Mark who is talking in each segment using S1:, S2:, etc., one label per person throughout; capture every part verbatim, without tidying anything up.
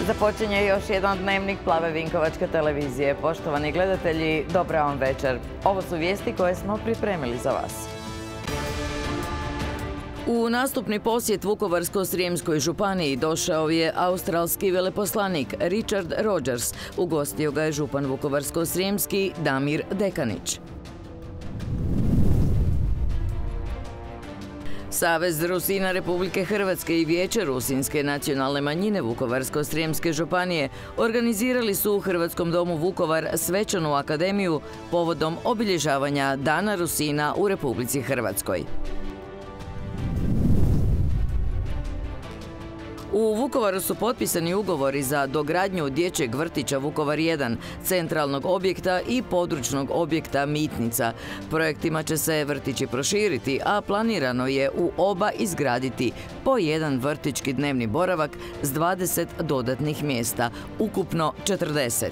S1: Započinje još jedan dnevnik Plave Vinkovačke televizije. Poštovani gledatelji, dobra vam večer. Ovo su vijesti koje smo pripremili za vas. U nastupni posjet Vukovarsko-srijemskoj županiji došao je australski veleposlanik Richard Rogers. Ugostio ga je župan Vukovarsko-srijemski Damir Dekanić. Savez Rusina Republike Hrvatske i Vijeće Rusinske nacionalne manjine Vukovarsko-srijemske županije organizirali su u Hrvatskom domu Vukovar svečanu akademiju povodom obilježavanja Dana Rusina u Republici Hrvatskoj. U Vukovaru su potpisani ugovori za dogradnju dječjeg vrtića Vukovar jedan, centralnog objekta i područnog objekta Mitnica. Projektima će se vrtići proširiti, a planirano je u oba izgraditi po jedan vrtićki dnevni boravak s dvadeset dodatnih mjesta, ukupno četrdeset.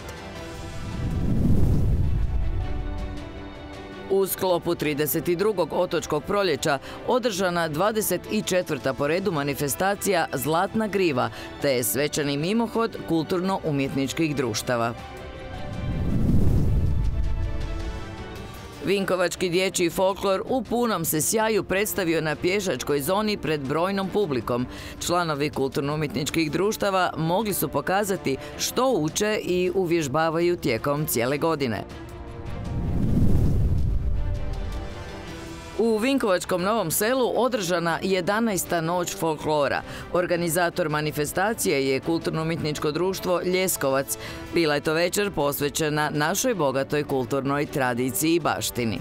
S1: U sklopu trideset drugog otočkog proljeća održana dvadeset četvrta po redu manifestacija Zlatna griva, te je svečani mimohod kulturno-umjetničkih društava. Vinkovački dječji folklor u punom se sjaju predstavio na pješačkoj zoni pred brojnom publikom. Članovi kulturno-umjetničkih društava mogli su pokazati što uče i uvježbavaju tijekom cijele godine. U Vinkovačkom Novom Selu održana jedanaesta noć folklora. Organizator manifestacije je kulturno-umjetničko društvo Ljeskovac. Bila je to večer posvećena našoj bogatoj kulturnoj tradiciji i baštini.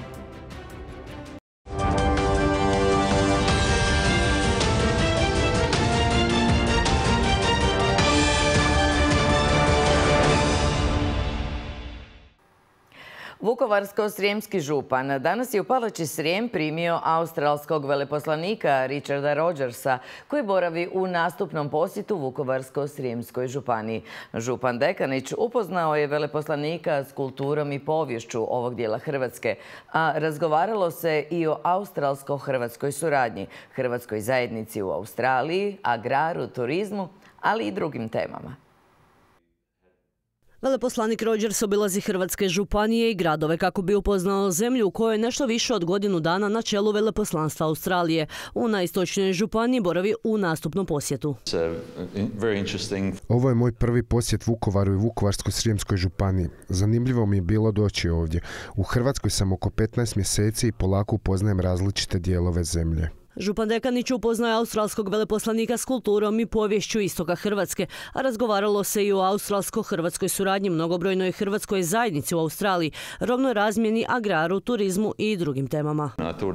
S1: Vukovarsko-srijemski župan danas je u Palači Srijem primio australskog veleposlanika Richarda Rogersa, koji boravi u nastupnom posjetu Vukovarsko-srijemskoj županiji. Župan Dekanić upoznao je veleposlanika s kulturom i poviješću ovog dijela Hrvatske, a razgovaralo se i o australsko-hrvatskoj suradnji, hrvatskoj zajednici u Australiji, agraru, turizmu, ali i drugim temama.
S2: Veleposlanik Rogers obilazi hrvatske županije i gradove kako bi upoznao zemlju u kojoj je nešto više od godinu dana na čelu veleposlanstva Australije. U najistočnijoj županiji boravi u nastupnom posjetu.
S3: Ovo je moj prvi posjet Vukovaru i Vukovarsko-srijemskoj županiji. Zanimljivo mi je bilo doći ovdje. U Hrvatskoj sam oko petnaest mjeseci i polako upoznajem različite dijelove zemlje.
S2: Župan Dekanić upoznao je australskog veleposlanika s kulturom i poviješću istoka Hrvatske, a razgovaralo se i o australsko-hrvatskoj suradnji, mnogobrojnoj hrvatskoj zajednici u Australiji, robnoj razmjeni, agraru, turizmu i drugim temama.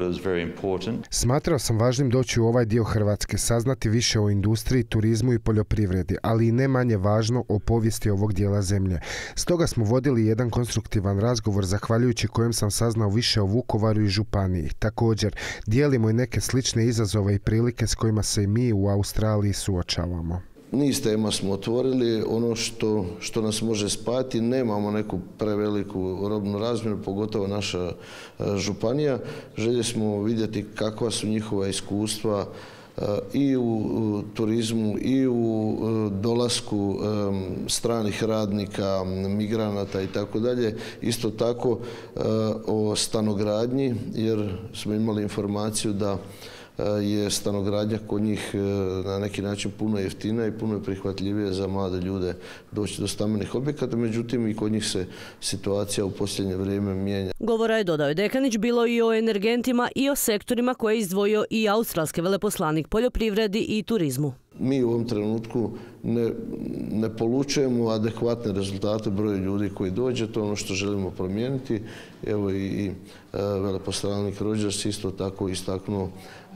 S3: Smatrao sam važnim doći u ovaj dio Hrvatske, saznati više o industriji, turizmu i poljoprivredi, ali i ne manje važno o povijesti ovog dijela zemlje. Stoga smo vodili jedan konstruktivan razgovor, zahvaljujući kojem sam saznao više o Vukovaru i županiji. Također, dijelimo i neke slične izazove i prilike s kojima se i mi u Australiji suočavamo.
S4: Niz tema smo otvorili, ono što, što nas može spajati, nemamo neku preveliku robnu razmjenu, pogotovo naša županija. Željeli smo vidjeti kakva su njihova iskustva i u turizmu i u dolasku stranih radnika, migranata i tako dalje. Isto tako o stanogradnji, jer smo imali informaciju da je stanogradnja kod njih na neki način puno jeftina i puno je prihvatljivije za mlade ljude doći do stambenih objekata, međutim i kod njih se situacija u posljednje vrijeme mijenja.
S2: Govora je, dodao je Dekanić, bilo i o energentima i o sektorima koje je izdvojio i australski veleposlanik, poljoprivredi i turizmu.
S4: Mi u ovom trenutku ne, ne polučujemo adekvatne rezultate broju ljudi koji dođe, to je ono što želimo promijeniti. Evo i, i veleposlanik Rogers isto tako istaknuo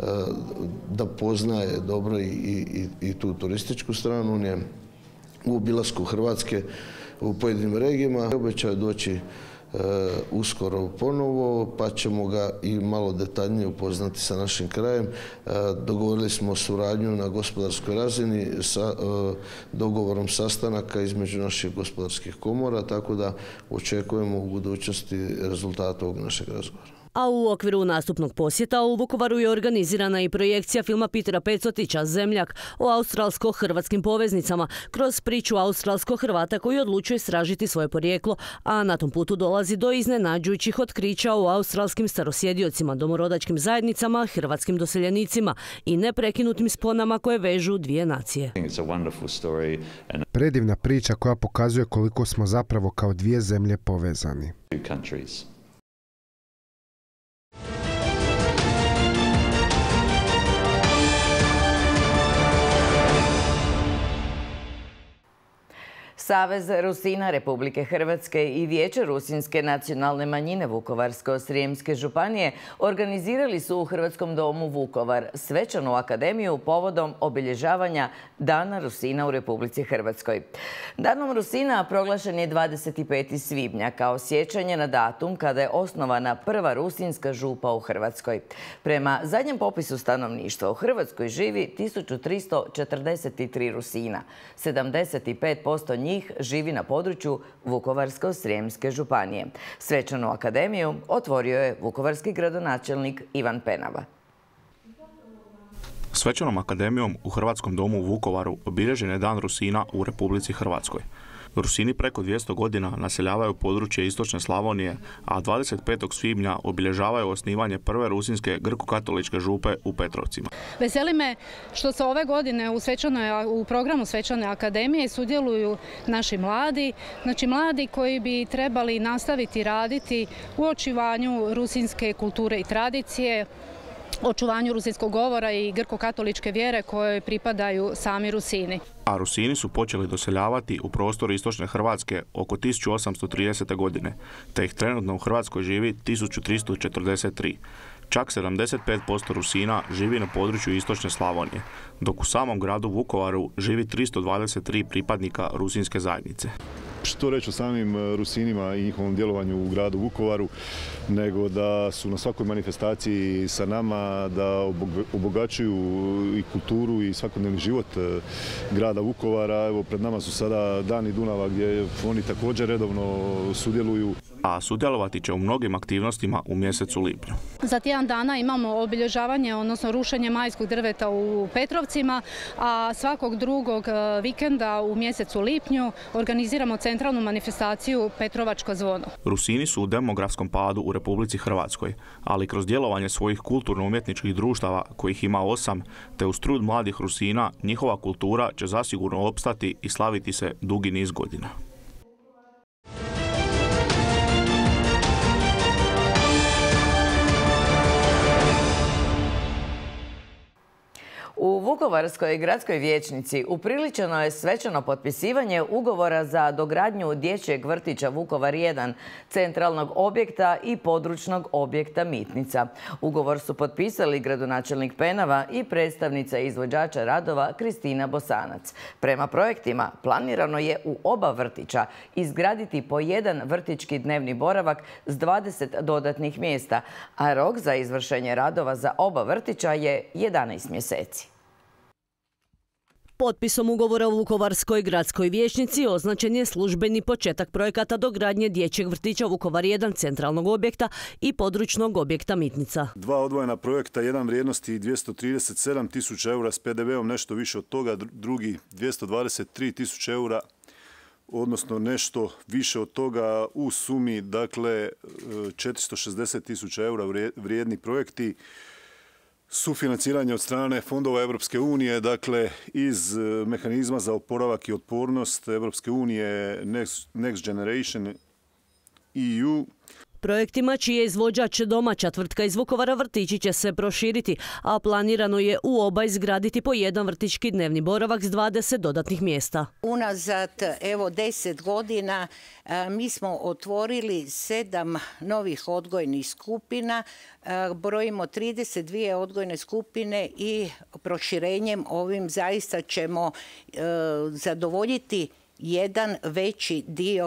S4: da poznaje dobro i, i, i tu turističku stranu. On je u obilasku Hrvatske u pojedinim regijama. Obećao je doći uskoro ponovo, pa ćemo ga i malo detaljnije upoznati sa našim krajem. Dogovorili smo suradnju na gospodarskoj razini sa dogovorom sastanaka između naših gospodarskih komora, tako da očekujemo u budućnosti rezultat ovog našeg razgovora.
S2: A u okviru nastupnog posjeta u Vukovaru je organizirana i projekcija filma Petera Pecotića Zemljak o australsko-hrvatskim poveznicama kroz priču australsko-Hrvata koji odlučuje istražiti svoje porijeklo, a na tom putu dolazi do iznenađujućih otkrića o australskim starosjediocima, domorodačkim zajednicama, hrvatskim doseljenicima i neprekinutim sponama koje vežu dvije nacije.
S3: Predivna priča koja pokazuje koliko smo zapravo kao dvije zemlje povezani.
S1: Savez Rusina Republike Hrvatske i Vijeće Rusinske nacionalne manjine Vukovarsko-srijemske županije organizirali su u Hrvatskom domu Vukovar svečanu akademiju povodom obilježavanja Dana Rusina u Republici Hrvatskoj. Danom Rusina proglašen je dvadeset petog svibnja kao sjećanje na datum kada je osnovana prva rusinska župa u Hrvatskoj. Prema zadnjem popisu stanovništva u Hrvatskoj živi tisuću tristo četrdeset tri Rusina. sedamdeset pet posto njih živi na području Vukovarsko-srijemske županije. Svečanu akademiju otvorio je vukovarski gradonačelnik Ivan Penava.
S5: Svečanom akademijom u Hrvatskom domu u Vukovaru obilježen je Dan Rusina u Republici Hrvatskoj. Rusini preko dvjesto godina naseljavaju područje istočne Slavonije, a dvadeset petog svibnja obilježavaju osnivanje prve rusinske grko-katoličke župe u Petrovcima.
S6: Veseli me što se ove godine u, svečanoj, u programu Svečane akademije sudjeluju naši mladi, znači mladi koji bi trebali nastaviti raditi u očuvanju rusinske kulture i tradicije, očuvanju rusinskog govora i grko-katoličke vjere kojoj pripadaju sami Rusini.
S5: A Rusini su počeli doseljavati u prostor istočne Hrvatske oko tisuću osamsto tridesete. godine, te ih trenutno u Hrvatskoj živi tisuću tristo četrdeset tri. Čak sedamdeset pet posto Rusina živi na području istočne Slavonije, dok u samom gradu Vukovaru živi tristo dvadeset tri pripadnika rusinske zajednice.
S7: Što reći o samim Rusinima i njihovom djelovanju u gradu Vukovaru, nego da su na svakoj manifestaciji sa nama, da obogaćuju i kulturu i svakodnevni život grada Vukovara. Evo, pred nama su sada Dani Dunava gdje oni također redovno sudjeluju.
S5: A sudjelovati će u mnogim aktivnostima u mjesecu lipnju.
S6: Za tjedan dana imamo obilježavanje, odnosno rušenje majskog drveta u Petrovcima, a svakog drugog vikenda u mjesecu lipnju organiziramo centralnu manifestaciju Petrovačko zvono.
S5: Rusini su u demografskom padu u Republici Hrvatskoj, ali kroz djelovanje svojih kulturno-umjetničkih društava, kojih ima osam, te uz trud mladih Rusina, njihova kultura će zasigurno opstati i slaviti se dugi niz godina.
S1: U Vukovarskoj gradskoj vijećnici upriličeno je svečano potpisivanje ugovora za dogradnju dječjeg vrtića Vukovar jedan, centralnog objekta i područnog objekta Mitnica. Ugovor su potpisali gradonačelnik Penava i predstavnica izvođača radova Kristina Bosanac. Prema projektima planirano je u oba vrtića izgraditi po jedan vrtićki dnevni boravak s dvadeset dodatnih mjesta, a rok za izvršenje radova za oba vrtića je jedanaest mjeseci.
S2: Potpisom ugovora u Vukovarskoj gradskoj vijećnici označen je službeni početak projekata dogradnje dječjeg vrtića Vukovar jedan, centralnog objekta i područnog objekta Mitnica.
S7: Dva odvojena projekta, jedan vrijednosti dvjesto trideset sedam tisuća eura s pe de veom, nešto više od toga, drugi dvjesto dvadeset tri tisuće eura, odnosno nešto više od toga u sumi, dakle četiristo šezdeset tisuća eura vrijedni projekti. Sufinanciranje od strane fondova Europske unije, dakle iz mehanizma za oporavak i otpornost Europske unije Next, Next Generation E U.
S2: Projektima čiji je izvođač domaća tvrtka iz Vukovara vrtići će se proširiti, a planirano je u oba izgraditi po jedan vrtićki dnevni boravak s dvadeset dodatnih mjesta.
S8: Unazad evo deset godina mi smo otvorili sedam novih odgojnih skupina, brojimo trideset dvije odgojne skupine i proširenjem ovim zaista ćemo zadovoljiti jedan veći dio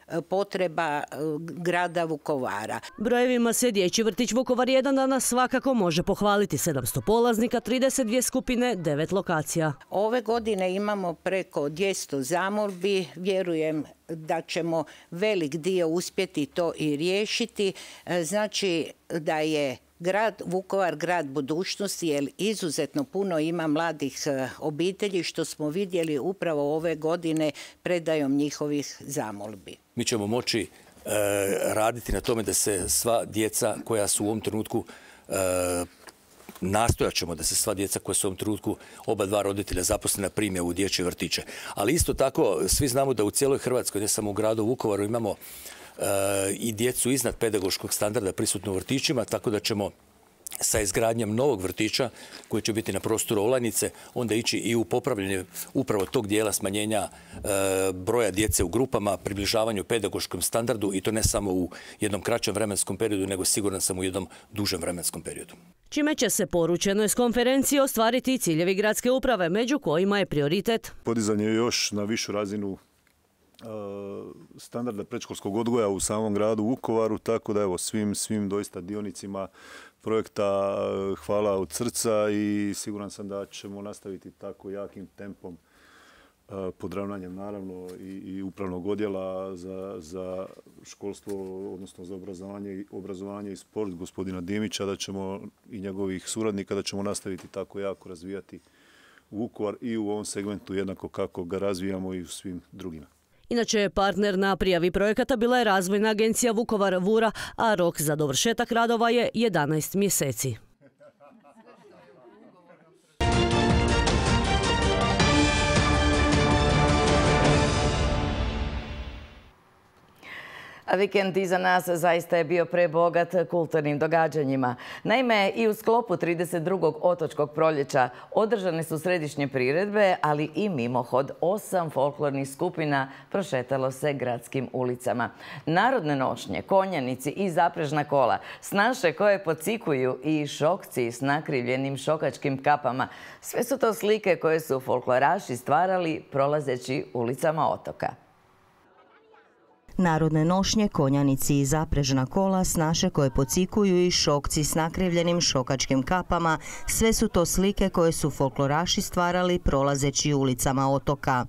S8: potreba grada Vukovara.
S2: Brojevima se Dječji vrtić Vukovar jedan danas svakako može pohvaliti. sedamsto polaznika, trideset dvije skupine, devet lokacija.
S8: Ove godine imamo preko dvjesto zamolbi. Vjerujem da ćemo velik dio uspjeti to i riješiti. Znači da je grad Vukovar grad budućnosti, jer izuzetno puno ima mladih obitelji, što smo vidjeli upravo ove godine predajom njihovih zamolbi.
S9: Mi ćemo moći e, raditi na tome da se sva djeca koja su u ovom trenutku e, nastojat ćemo da se sva djeca koja su u ovom trenutku oba dva roditelja zaposlena prime u dječje vrtiće. Ali isto tako svi znamo da u cijeloj Hrvatskoj, ne samo u gradu Vukovaru, imamo e, i djecu iznad pedagoškog standarda prisutno u vrtićima, tako da ćemo sa izgradnjom novog vrtića koji će biti na prostoru Olajnice onda ići i u popravljanje upravo tog dijela smanjenja e, broja djece u grupama, približavanju pedagoškom standardu, i to ne samo u jednom kraćem vremenskom periodu, nego siguran sam u jednom dužem vremenskom periodu.
S2: Čime će se, poručeno je s konferencije, ostvariti ciljevi gradske uprave, među kojima je prioritet
S7: podizanje još na višu razinu standarda predškolskog odgoja u samom gradu Vukovaru, tako da evo svim, svim doista dionicima projekta hvala od srca i siguran sam da ćemo nastaviti tako jakim tempom pod ravnanjem naravno i, i upravnog odjela za, za školstvo, odnosno za obrazovanje, obrazovanje i sport gospodina Dimića, da ćemo i njegovih suradnika, da ćemo nastaviti tako jako razvijati Vukovar i u ovom segmentu jednako kako ga razvijamo i u svim drugima.
S2: Inače, partner na prijavi projekata bila je Razvojna agencija Vukovar Vura, a rok za dovršetak radova je jedanaest mjeseci.
S1: A vikend iza nas zaista je bio prebogat kulturnim događanjima. Naime, i u sklopu trideset drugog otočkog proljeća održane su središnje priredbe, ali i mimohod osam folklornih skupina prošetalo se gradskim ulicama. Narodne nošnje, konjanici i zaprežna kola, snaše koje pocikuju i šokci s nakrivljenim šokačkim kapama. Sve su to slike koje su folkloraši stvarali prolazeći ulicama otoka.
S10: Narodne nošnje, konjanici i zaprežna kola, snaše koje pocikuju i šokci s nakrivljenim šokačkim kapama, sve su to slike koje su folkloraši stvarali prolazeći ulicama otoka.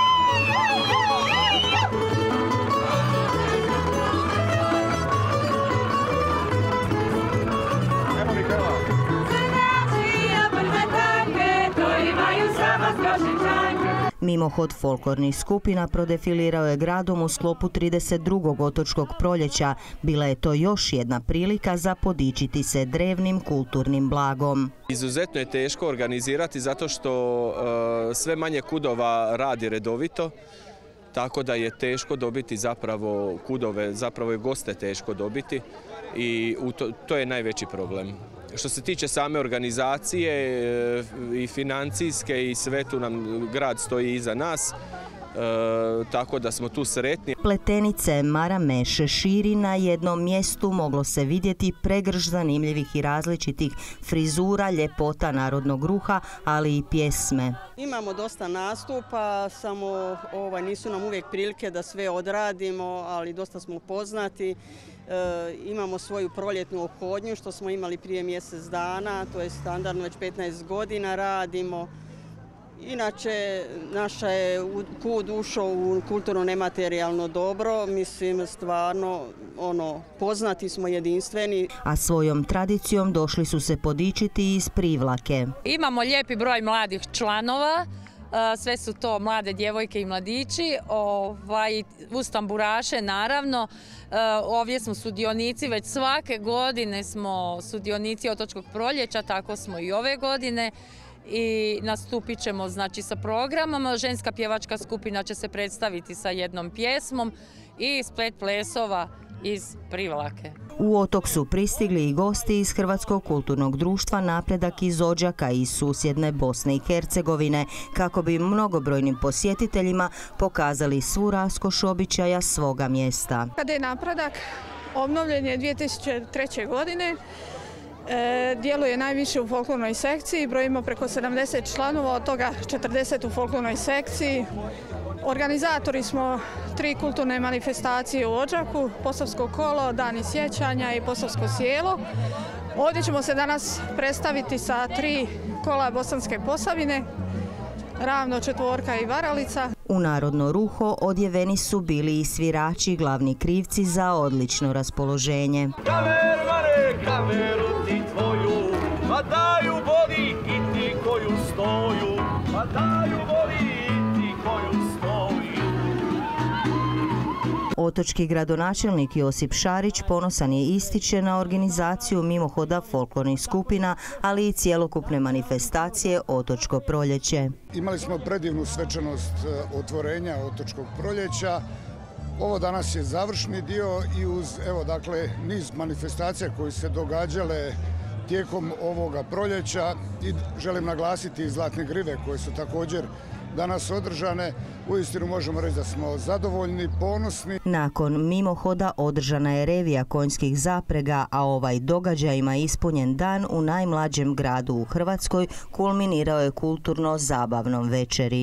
S10: Mimohod folklornih skupina prodefilirao je gradom u sklopu trideset drugog otočkog proljeća. Bila je to još jedna prilika za podičiti se drevnim kulturnim blagom.
S11: Izuzetno je teško organizirati zato što e, sve manje kudova radi redovito, tako da je teško dobiti zapravo kudove, zapravo je goste teško dobiti i u to, to je najveći problem. Što se tiče same organizacije i financijske i sve, tu nam grad stoji iza nas, e, tako da smo tu sretni.
S10: Pletenice, marame, šeširi, na jednom mjestu moglo se vidjeti pregrš zanimljivih i različitih frizura, ljepota narodnog ruha, ali i pjesme.
S12: Imamo dosta nastupa, samo ovaj, nisu nam uvijek prilike da sve odradimo, ali dosta smo poznati. E, imamo svoju proljetnu ophodnju što smo imali prije mjesec dana, to je standardno, već petnaest godina radimo. Inače, naša je kud ušao u kulturno nematerijalno dobro, mislim stvarno ono, poznati smo, jedinstveni.
S10: A svojom tradicijom došli su se podičiti iz Privlake.
S13: Imamo lijepi broj mladih članova. Sve su to mlade djevojke i mladići, ovaj, uz tamburaše naravno. Ovdje smo sudionici, već svake godine smo sudionici otočkog proljeća, tako smo i ove godine. I nastupit ćemo znači, sa programom. Ženska pjevačka skupina će se predstaviti sa jednom pjesmom i splet plesova iz Privlake.
S10: U otok su pristigli i gosti iz Hrvatskog kulturnog društva Napredak iz Odžaka i susjedne Bosne i Hercegovine, kako bi mnogobrojnim posjetiteljima pokazali svu raskoš običaja svoga mjesta.
S14: Kada je Napredak obnovljen je dvije tisuće treće. godine, E, djeluje najviše u folklornoj sekciji, brojimo preko sedamdeset članova, od toga četrdeset u folklornoj sekciji. Organizatori smo tri kulturne manifestacije u Odžaku, Posavsko kolo, Dani sjećanja i Posavsko sjelo. Ovdje ćemo se danas predstaviti sa tri kola Bosanske Posavine, Ravno, Četvorka i Varalica.
S10: U narodno ruho odjeveni su bili i svirači, glavni krivci za odlično raspoloženje.
S15: Kamer, mare, kameru ti tvoju, pa daju voli i ti koju stoju, pa daju voli i ti koju stoju.
S10: Otočki gradonačelnik Josip Šarić ponosan je ističe na organizaciju mimohoda folklornih skupina, ali i cjelokupne manifestacije Otočko proljeće.
S16: Imali smo predivnu svečanost otvorenja Otočkog proljeća. Ovo danas je završni dio i uz evo dakle niz manifestacija koji se događale tijekom ovoga proljeća i želim naglasiti i Zlatne grive koje su također danas održane. Uistinu možemo reći da smo zadovoljni, ponosni.
S10: Nakon mimohoda održana je revija konjskih zaprega, a ovaj događajima ispunjen dan u najmlađem gradu u Hrvatskoj kulminirao je kulturno-zabavnom večeri.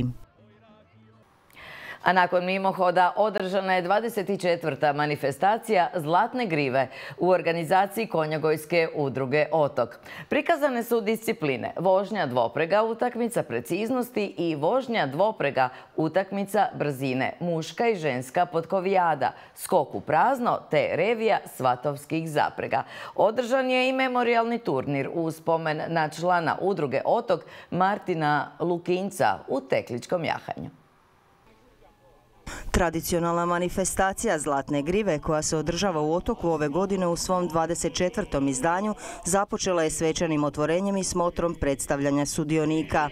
S1: A nakon mimohoda održana je dvadeset četvrta manifestacija Zlatne grive u organizaciji Konjogojske udruge Otok. Prikazane su discipline vožnja dvoprega, utakmica preciznosti i vožnja dvoprega, utakmica brzine, muška i ženska potkovijada, skok u prazno te revija svatovskih zaprega. Održan je i memorijalni turnir u spomen na člana udruge Otok Martina Lukinca u tekličkom jahanju.
S10: Tradicionalna manifestacija Zlatne grive koja se održava u Otoku ove godine u svom dvadeset četvrtom izdanju započela je svečanim otvorenjem i smotrom predstavljanja sudionika.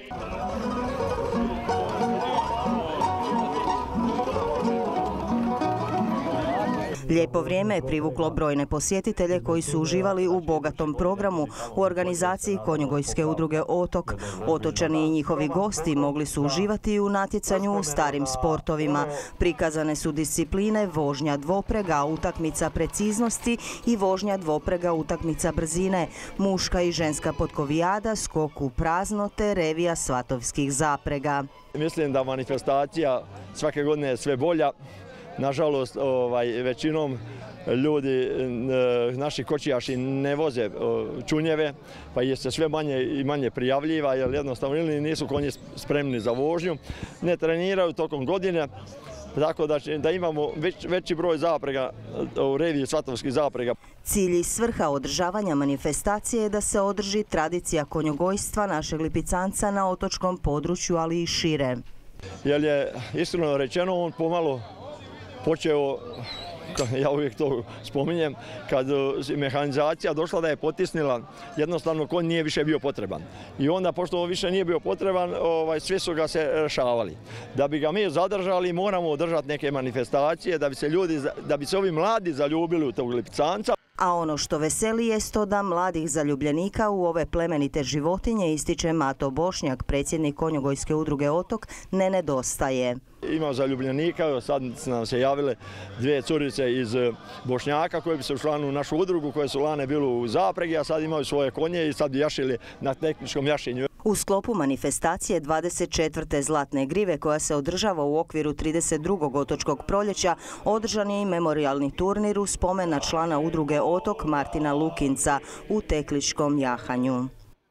S10: Lijepo vrijeme je privuklo brojne posjetitelje koji su uživali u bogatom programu u organizaciji Konjogojske udruge Otok. Otočani i njihovi gosti mogli su uživati i u natjecanju u starim sportovima. Prikazane su discipline vožnja dvoprega, utakmica preciznosti i vožnja dvoprega, utakmica brzine, muška i ženska potkovijada, skok u prazno te revija svatovskih zaprega.
S17: Mislim da manifestacija svake godine je sve bolja. Nažalost, ovaj, većinom ljudi, naši kočijaši ne voze čunjeve, pa je se sve manje i manje prijavljiva, jer jednostavno ili nisu konji spremni za vožnju, ne treniraju tokom godine, tako da, da imamo već, veći broj zaprega u reviji svatovskih zaprega.
S10: Cilj i svrha održavanja manifestacije je da se održi tradicija konjogojstva našeg Lipicanca na otočkom području, ali i šire.
S17: Jer je iskreno rečeno on pomalo počeo, ja uvijek to spominjem, kad mehanizacija došla da je potisnila, jednostavno konj nije više bio potreban. I onda, pošto on više nije bio potreban, ovaj, svi su ga se rešavali. Da bi ga mi zadržali, moramo održati neke manifestacije, da bi se ljudi, da bi se ovi mladi zaljubili u tog Lipicanca.
S10: A ono što veseli je to da mladih zaljubljenika u ove plemenite životinje, ističe Mato Bošnjak, predsjednik Konjogojske udruge Otok, ne nedostaje.
S17: Imamo zaljubljenika, sad nam se javile dvije curice iz Bošnjaka koje bi se učlanili u našu udrugu, koje su lane bile u zapregi, a sad imaju svoje konje i sad bi jašili na tehničkom jašenju.
S10: U sklopu manifestacije dvadeset četvrte Zlatne grive koja se održava u okviru trideset drugog otočkog proljeća održan je i memorijalni turnir u spomen na člana udruge Otok Martina Lukinca u tekličkom jahanju.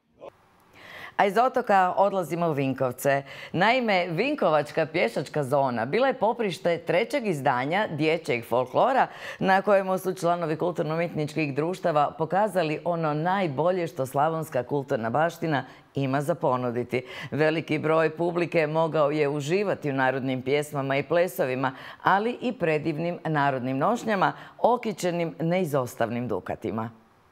S1: A iz Otoka odlazimo u Vinkovce. Naime, Vinkovačka pješačka zona bila je poprište trećeg izdanja dječjeg folklora na kojemu su članovi kulturno-umjetničkih društava pokazali ono najbolje što slavonska kulturna baština ima za ponuditi. Veliki broj publike mogao je uživati u narodnim pjesmama i plesovima, ali i predivnim narodnim nošnjama okićenim neizostavnim dukatima.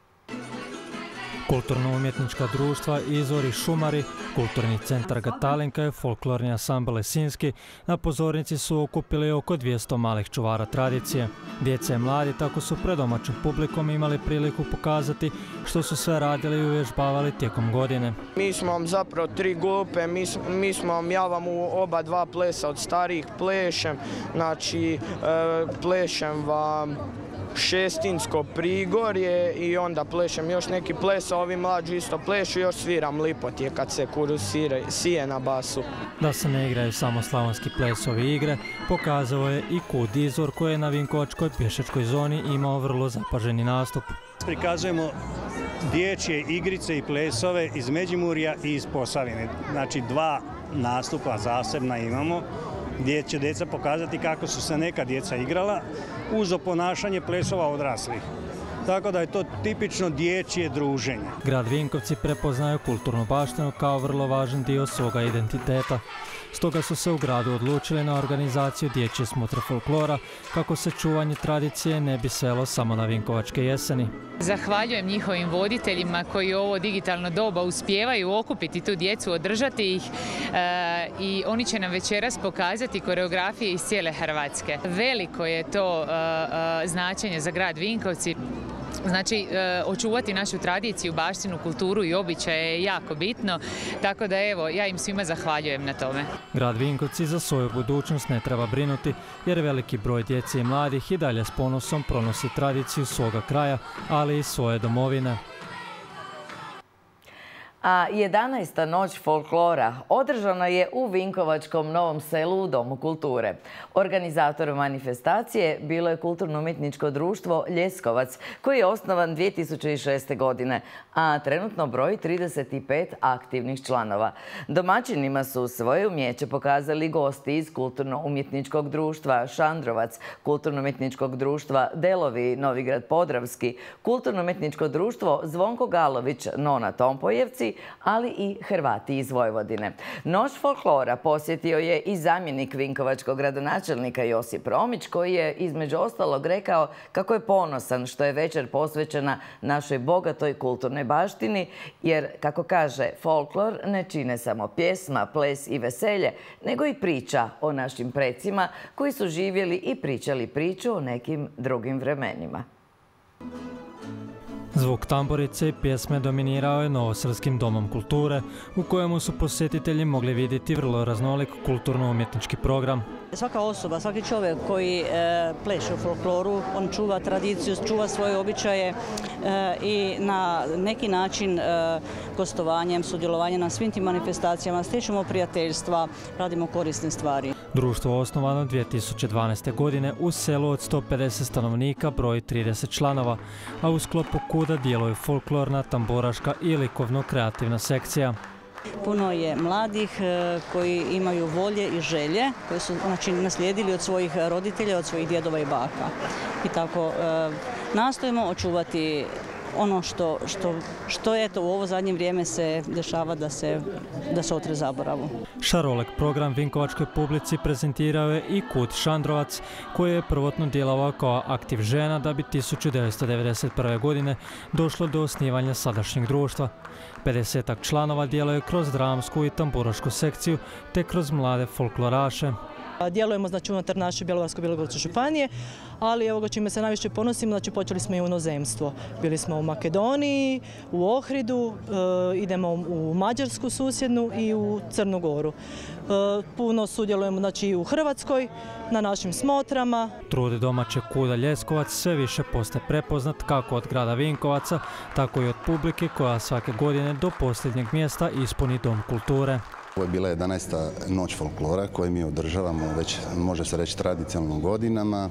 S18: Kulturno-umjetnička društva Izvor i Šumari, Kulturni centar Gatalinka i folklorni ansambl Lesinski na pozornici su okupili oko dvjesto malih čuvara tradicije. Djeca i mladi tako su pred domaćom publikom imali priliku pokazati što su sve radili i uvježbavali tijekom godine.
S19: Mi smo vam zapravo tri grupe, mi, mi smo vam, ja vam u oba dva plesa od starijih plešem, znači e, plešem vam Šestinsko Prigorje i onda plešem još neki ples, a ovi mlađi isto plešu, još sviram Lipotje kad se kuruz sije na basu.
S18: Da se ne igraju samo slavonski plesovi igre, pokazao je i Kud Izvor koji je na Vinkovačkoj pješačkoj zoni imao vrlo zapaženi nastup.
S20: Prikazujemo dječje igrice i plesove iz Međimurja i iz Posavine. Znači dva nastupa zasebna imamo gdje će djeca pokazati kako su se neka djeca igrala uz oponašanje plesova odraslih. Tako da je to tipično dječje druženje.
S18: Grad Vinkovci prepoznaju kulturnu baštinu kao vrlo važan dio svoga identiteta. Stoga su se u gradu odlučili na organizaciju dječje smotre folklora kako se čuvanje tradicije ne bi svelo samo na Vinkovačke jeseni.
S21: Zahvaljujem njihovim voditeljima koji u ovo digitalno doba uspijevaju okupiti tu djecu, održati ih e, i oni će nam večeras pokazati koreografije iz cijele Hrvatske. Veliko je to e, e, značenje za grad Vinkovci. Znači, e, očuvati našu tradiciju, baštinu, kulturu i običaje je jako bitno, tako da evo, ja im svima zahvaljujem na tome.
S18: Grad Vinkovci za svoju budućnost ne treba brinuti, jer veliki broj djece i mladih i dalje s ponosom pronosi tradiciju svoga kraja, ali i svoje domovine.
S1: A jedanaesta noć folklora održana je u Vinkovačkom Novom Selu u Domu kulture. Organizator manifestacije bilo je kulturno-umjetničko društvo Ljeskovac, koji je osnovan dvije tisuće šeste. godine, a trenutno broji trideset pet aktivnih članova. Domaćinima su svoje umjeće pokazali gosti iz kulturno-umjetničkog društva Šandrovac, kulturno-umjetničkog društva Delovi, Novigrad Podravski, kulturno-umjetničko društvo Zvonko Galović, Nona Tompojevci, ali i Hrvati iz Vojvodine. Noć folklora posjetio je i zamjenik vinkovačkog gradonačelnika Josip Romić, koji je između ostalog rekao kako je ponosan što je večer posvećena našoj bogatoj kulturnoj baštini, jer, kako kaže, folklor ne čine samo pjesma, ples i veselje, nego i priča o našim precima koji su živjeli i pričali priču o nekim drugim vremenima.
S18: Zvuk tamburice i pjesme dominirao je Novoselskim domom kulture, u kojemu su posjetitelji mogli vidjeti vrlo raznolik kulturno-umjetnički program.
S22: Svaka osoba, svaki čovjek koji e, pleše u folkloru, on čuva tradiciju, čuva svoje običaje e, i na neki način e, gostovanjem, sudjelovanjem na svim tim manifestacijama stječemo prijateljstva, radimo korisne stvari.
S18: Društvo osnovano dvije tisuće dvanaeste. godine u selu od sto pedeset stanovnika broji trideset članova, a u sklopu Kuda djeluje folklorna, tamburaška i likovno-kreativna sekcija.
S22: Puno je mladih koji imaju volje i želje, koji su znači, naslijedili od svojih roditelja, od svojih djedova i baka. I tako e, nastojimo očuvati ono što, što, što eto, u ovo zadnje vrijeme se dešava da se, da se otre zaboravu.
S18: Šarolik program vinkovačkoj publici prezentirao je i Kud Šandrovac, koji je prvotno djelovao kao aktiv žena da bi tisuću devetsto devedeset prve. godine došlo do osnivanja sadašnjeg društva. pedesetak članova djeluje kroz dramsku i tamburašku sekciju te kroz mlade folkloraše.
S23: Djelujemo znači unutar naše Bjelovarsko-bilogorske županije, ali evo ga čime se najviše ponosimo, znači počeli smo i u inozemstvo. Bili smo u Makedoniji, u Ohridu, e, idemo u Mađarsku susjednu i u Crnu Goru. E, puno sudjelujemo znači i u Hrvatskoj, na našim smotrama.
S18: Trud domaće Kuda Ljeskovac sve više postaje prepoznat kako od grada Vinkovaca, tako i od publike koja svake godine do posljednjeg mjesta ispuni Dom kulture.
S24: Ovo je bila jedanaesta noć folklora koju mi održavamo već, može se reći, tradicionalno godinama.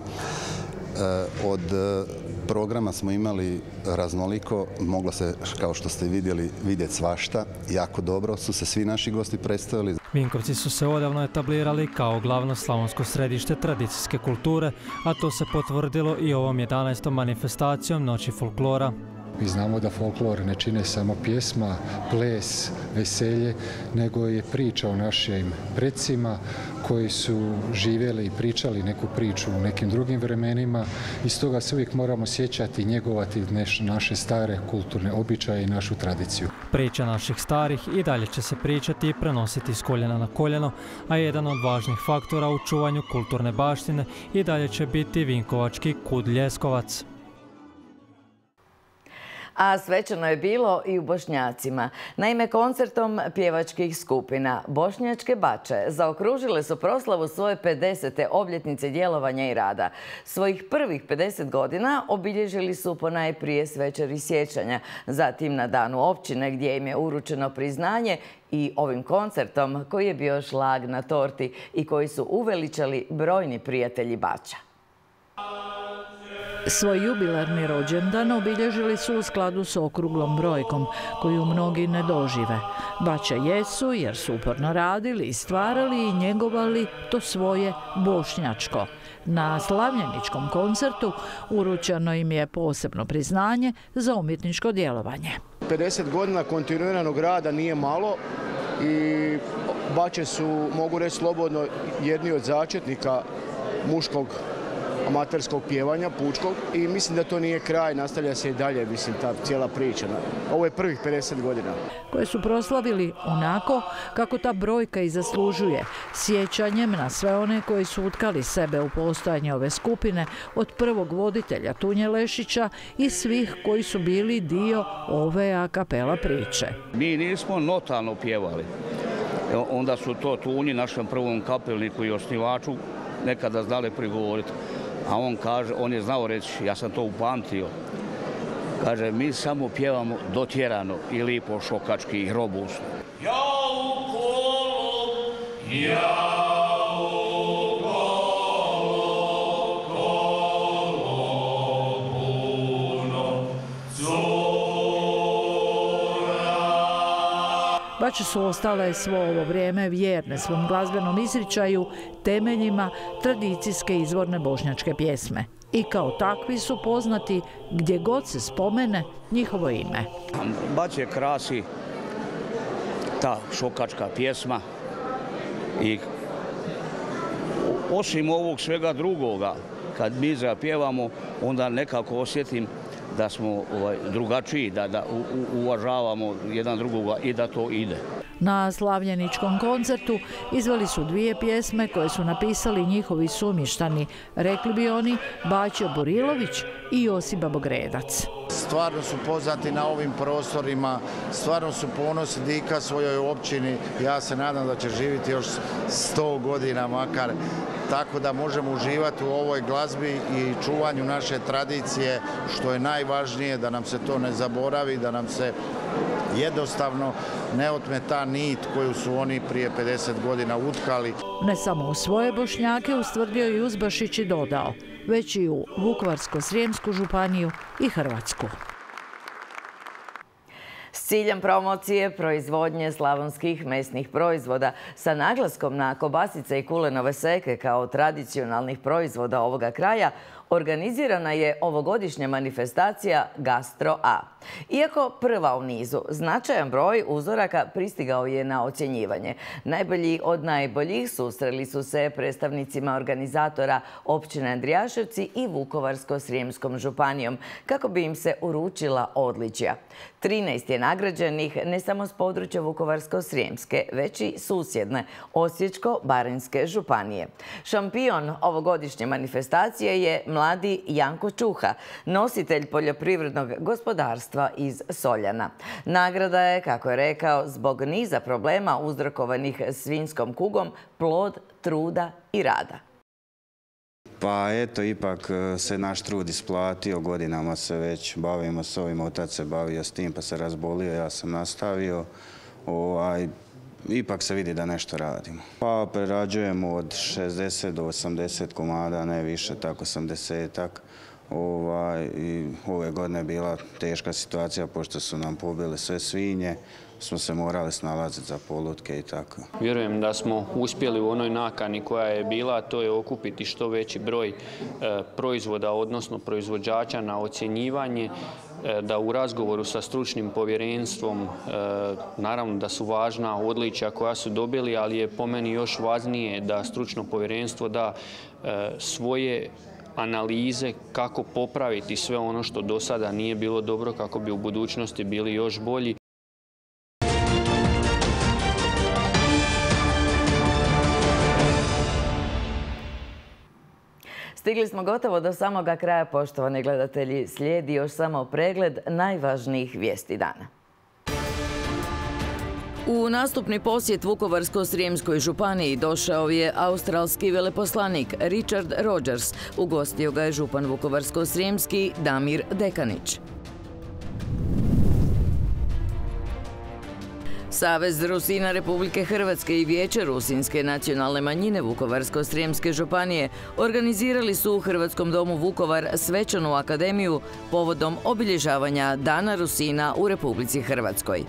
S24: Od programa smo imali raznoliko, moglo se, kao što ste vidjeli, vidjeti svašta. Jako dobro su se svi naši gosti predstavili.
S18: Vinkovci su se odavno etablirali kao glavno slavonsko središte tradicijske kulture, a to se potvrdilo i ovom jedanaestom manifestacijom Noći folklora.
S25: Mi znamo da folklor ne čine samo pjesma, ples, veselje, nego je priča o našim precima koji su živjeli i pričali neku priču u nekim drugim vremenima i stoga se uvijek moramo sjećati i njegovati naše stare kulturne običaje i našu tradiciju.
S18: Priča naših starih i dalje će se pričati i prenositi s koljena na koljeno, a jedan od važnih faktora u čuvanju kulturne baštine i dalje će biti vinkovački Kud Ljeskovac.
S1: A svečano je bilo i u Bošnjacima. Naime, koncertom pjevačkih skupina Bošnjačke bače zaokružile su proslavu svoje pedesete obljetnice djelovanja i rada. Svojih prvih pedeset godina obilježili su ponajprije s večeri sjećanja, zatim na danu općine gdje im je uručeno priznanje i ovim koncertom koji je bio šlag na torti i koji su uveličali brojni prijatelji bača.
S3: Svoj jubilarni rođendan obilježili su u skladu s okruglom brojkom, koju mnogi ne dožive. Bače jesu jer su uporno radili i stvarali i njegovali to svoje bošnjačko. Na slavljeničkom koncertu uručeno im je posebno priznanje za umjetničko djelovanje.
S4: pedeset godina kontinuiranog rada nije malo i bače su, mogu reći slobodno, jedni od začetnika muškog amaterskog pjevanja, pučkog, i mislim da to nije kraj, nastavlja se i dalje, mislim, ta cijela priča. Ovo je prvih pedeset godina.
S3: Koje su proslavili onako kako ta brojka i zaslužuje, sjećanjem na sve one koji su utkali sebe u postojanje ove skupine, od prvog voditelja Tunje Lešića i svih koji su bili dio ove a kapela priče.
S5: Mi nismo notalno pjevali. Onda su to Tunji, našem prvom kapelniku i osnivaču, nekada znali prigovoriti. A on kaže, on je znao reći, ja sam to upamtio, kaže, mi samo pjevamo dotjerano i lipo šokački i robusno.
S15: Ja u kolo, ja u kolo, kolo puno cura.
S3: Bače su ostale svo ovo vrijeme vjerne svom glazbenom izričaju, temeljima tradicijske izvorne bošnjačke pjesme. I kao takvi su poznati gdje god se spomene njihovo ime.
S5: Bače krasi ta šokačka pjesma i osim ovog svega drugoga, kad mi zapjevamo, onda nekako osjetim da smo ovaj, drugačiji, da, da u, uvažavamo jedan drugoga i da to ide.
S3: Na slavljeničkom koncertu izveli su dvije pjesme koje su napisali njihovi sumještani, rekli bi oni Bačo Burilović i Josip Babogredac.
S6: Stvarno su poznati na ovim prostorima, stvarno su ponosni dika svojoj općini. Ja se nadam da će živjeti još sto godina makar, tako da možemo uživati u ovoj glazbi i čuvanju naše tradicije, što je najvažnije, da nam se to ne zaboravi, da nam se jednostavno ne otme ta nit koju su oni prije pedeset godina utkali.
S3: Ne samo u svoje Bošnjake ustvrdio i Uzbašić i dodao, već i u Vukovarsko-srijemsku županiju i Hrvatsku.
S1: S ciljem promocije proizvodnje slavonskih mesnih proizvoda sa naglaskom na kobasice i kulenove seke kao tradicionalnih proizvoda ovoga kraja, organizirana je ovogodišnja manifestacija Gastro A. Iako prva u nizu, značajan broj uzoraka pristigao je na ocjenjivanje. Najbolji od najboljih susreli su se predstavnicima organizatora općine Andrijaševci i Vukovarsko-srijemskom županijom kako bi im se uručila odličja. trinaest je nagrađenih ne samo s područja Vukovarsko-srijemske, već i susjedne Osječko-baranjske županije. Šampion ovogodišnje manifestacije je mladi Janko Čuha, nositelj poljoprivrednog gospodarstva iz Soljana. Nagrada je, kako je rekao, zbog niza problema uzrokovanih svinjskom kugom, plod truda i rada.
S8: Pa eto, ipak se naš trud isplatio, godinama se već bavimo s ovim, otac se bavio s tim pa se razbolio, ja sam nastavio. Ovaj, ipak se vidi da nešto radimo. Pa prerađujemo od šezdeset do osamdeset komada, ne više, tako osamdesetak. Ovaj, i ove godine je bila teška situacija pošto su nam pobile sve svinje, smo se morali snalaziti za polutke i tako.
S26: Vjerujem da smo uspjeli u onoj nakani koja je bila, a to je okupiti što veći broj e, proizvoda, odnosno proizvođača na ocjenjivanje, e, da u razgovoru sa stručnim povjerenstvom, e, naravno da su važna odličja koja su dobili, ali je po meni još važnije da stručno povjerenstvo da e, svoje analize kako popraviti sve ono što do sada nije bilo dobro, kako bi u budućnosti bili još bolji.
S1: Stigli smo gotovo do samoga kraja, poštovani gledatelji. Slijedi još samo pregled najvažnijih vijesti dana. U nastupni posjet Vukovarsko-srijemskoj županiji došao je australski veleposlanik Richard Rogers. Ugostio ga je župan Vukovarsko-srijemski Damir Dekanić. Savez Rusina Republike Hrvatske i Vijeće Rusinske nacionalne manjine Vukovarsko-srijemske županije organizirali su u Hrvatskom domu Vukovar svečanu akademiju povodom obilježavanja Dana Rusina u Republici Hrvatskoj.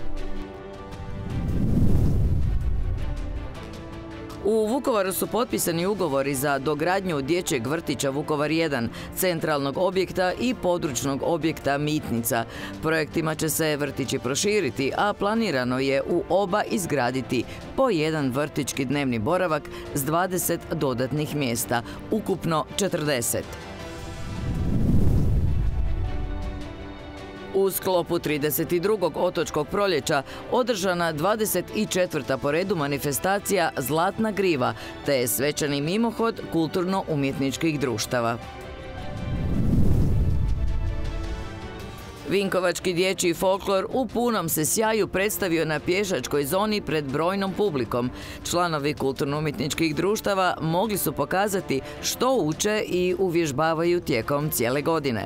S1: U Vukovaru su potpisani ugovori za dogradnju dječjeg vrtića Vukovar jedan, centralnog objekta i područnog objekta Mitnica. Projektima će se vrtići proširiti, a planirano je u oba izgraditi po jedan vrtićki dnevni boravak s dvadeset dodatnih mjesta, ukupno četrdeset. U sklopu trideset drugog otočkog proljeća održana dvadeset četvrta po redu manifestacija Zlatna griva te svečani mimohod kulturno-umjetničkih društava. Vinkovački dječji folklor u punom se sjaju predstavio na pješačkoj zoni pred brojnom publikom. Članovi kulturno-umjetničkih društava mogli su pokazati što uče i uvježbavaju tijekom cijele godine.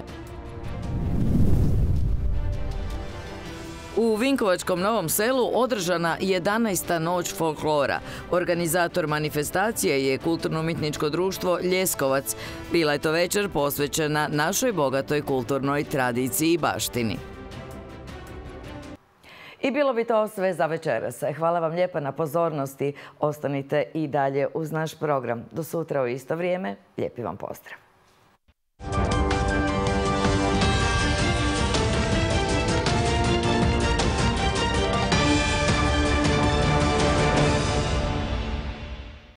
S1: U Vinkovačkom Novom Selu održana jedanaesta noć folklora. Organizator manifestacije je kulturno-umjetničko društvo Ljeskovac. Bila je to večer posvećena našoj bogatoj kulturnoj tradiciji i baštini. I bilo bi to sve za večeras. Hvala vam lijepa na pozornosti. Ostanite i dalje uz naš program. Do sutra u isto vrijeme. Lijepi vam pozdrav.